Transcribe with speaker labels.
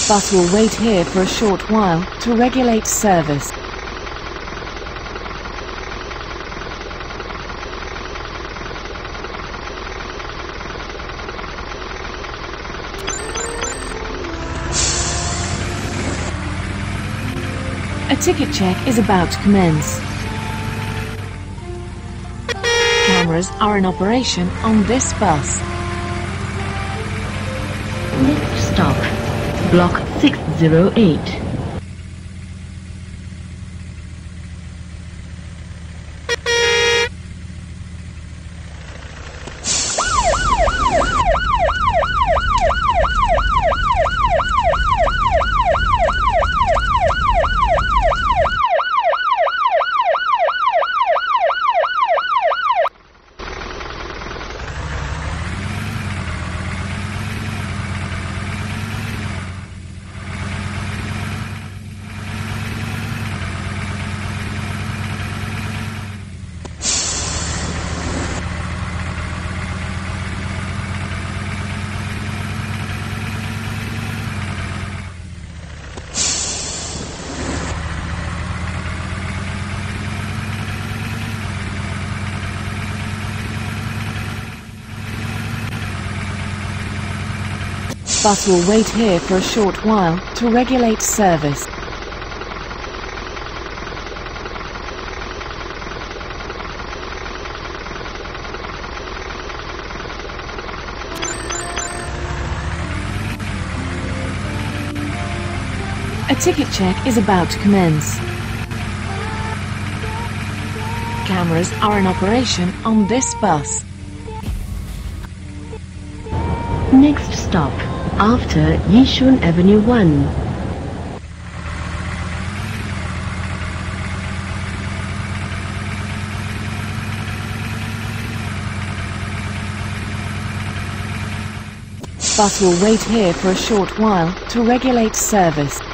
Speaker 1: Bus will wait here for a short while to regulate service. A ticket check is about to commence. Cameras are in operation on this bus.
Speaker 2: Next stop, Block 608.
Speaker 1: Bus will wait here for a short while to regulate service. A ticket check is about to commence. Cameras are in operation on this bus.
Speaker 2: Next stop, after Yishun Avenue 1.
Speaker 1: Bus will wait here for a short while to regulate service.